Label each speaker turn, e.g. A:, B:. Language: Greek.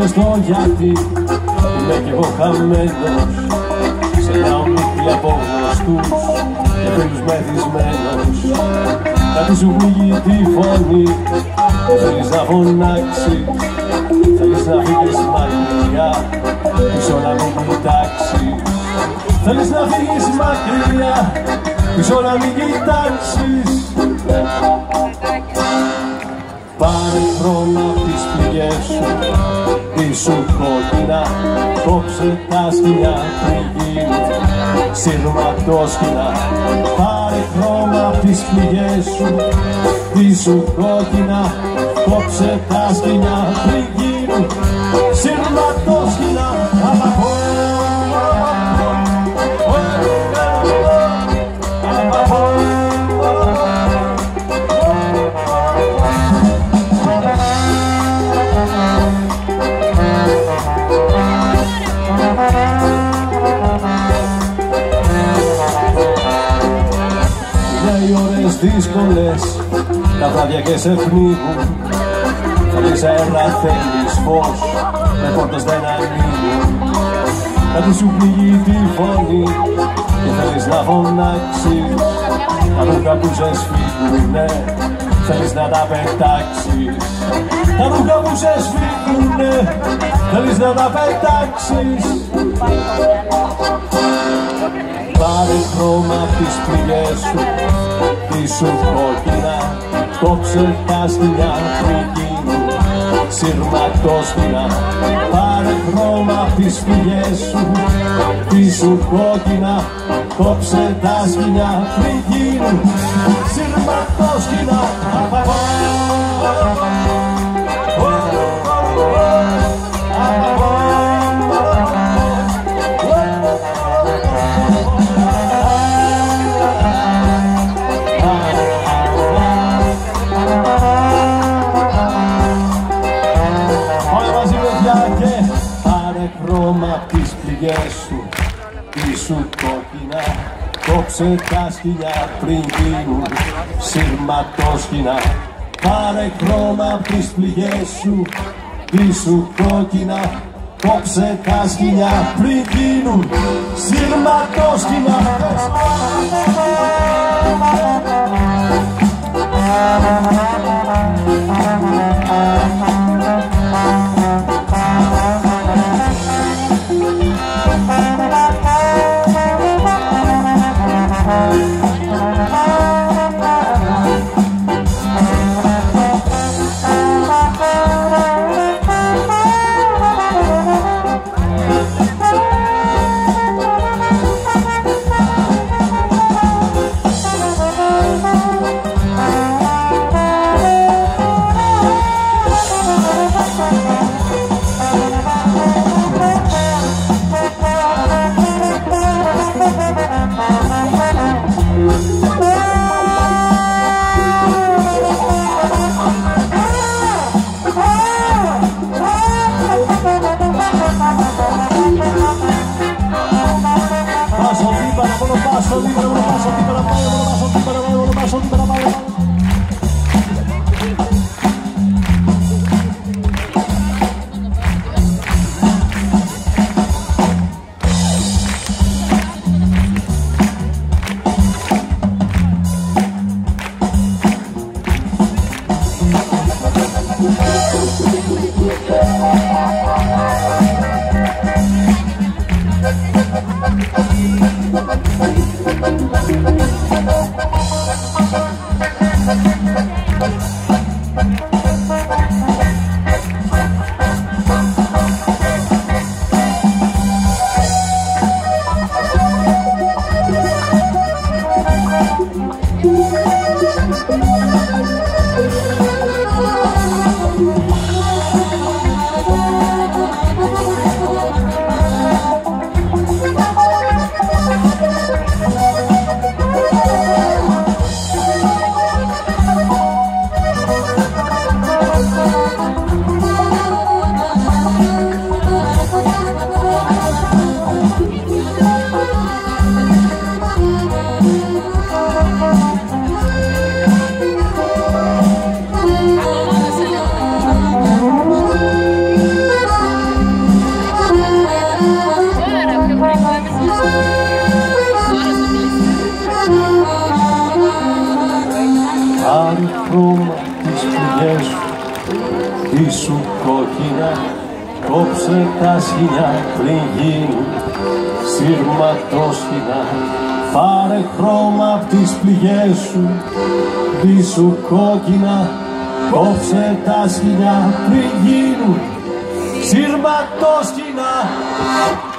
A: ρωτήσουν στο γιατί είμαι κι εγώ χαμένος σε μια ομίχλη από γνωστούς και φίλους μεθυσμένος. Κάτι σου πνίγει τη φωνή και θέλεις να φωνάξεις, θέλεις να φύγεις μακριά πίσω να μην κοιτάξεις. Θέλεις να φύγεις μακριά πίσω να μην κοιτάξεις. Πάρε χρώμα απ' τις πληγές σου, τι σου κόκκινα, κόψε τα σκοινιά πριν γίνουν σειρματόσκηνα. Πάρε χρώμα απ' τις πληγές σου, τι σου κόκκινα, κόψε τα σκοινιά πριν γίνουν σειρματόσκηνα. Δύσκολες τα βράδια και σε πνίγουν. Θέλεις αέρα, θέλεις φως, με πόρτες δεν ανοίγουν. Κάτι σου πνίγει τη φωνή και θέλεις να φωνάξεις. Τα ρούχα που σε σφίγγουνε θέλεις να τα πετάξεις. Τα ρούχα που σε σφίγγουνε θέλεις να τα πετάξεις. Πάρε χρώμα απ' τις πληγές σου, τι σου κόκκινα, κόψε τα σκοινιά πριν γίνουν σειρματόσκηνα. Πάρε χρώμα απ' τις πληγές σου, τι σου κόκκινα, κόψε τα σκοινιά πριν γίνουν σειρματόσκηνα. Χρώμα απ' τις πληγές σου, τι σου κόκκινα, κόψε τα σκοινιά πριν γίνουν σειρματόσκηνα. Πάρε χρώμα απ' τις πληγές σου, τι σου κόκκινα, κόψε τα σκοινιά πριν γίνουν σειρματόσκηνα. χρώμα τις πληγές σου, ήσου κόκκινα, κόψε τα σκοινιά πριν γίνουν σύρματόσχηνα. Πάρε χρώμα απ' τις πληγές σου, ήσου κόκκινα, κόψε τα σκοινιά πριν γίνουν σύρματόσχηνα.